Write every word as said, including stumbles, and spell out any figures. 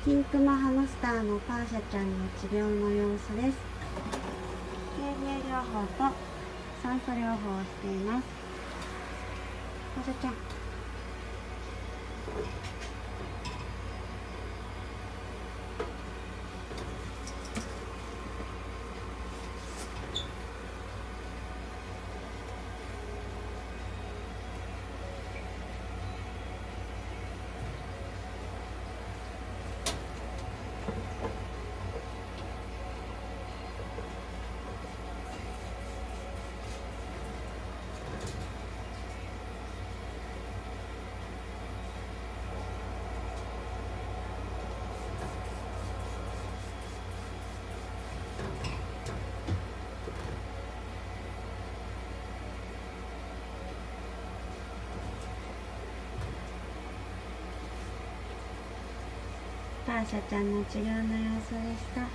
ピンクマハムスターのパーシャちゃんの治療の様子です。軽減療法と酸素療法をしています。パーシャちゃん、パーシャちゃんの治療の様子でした。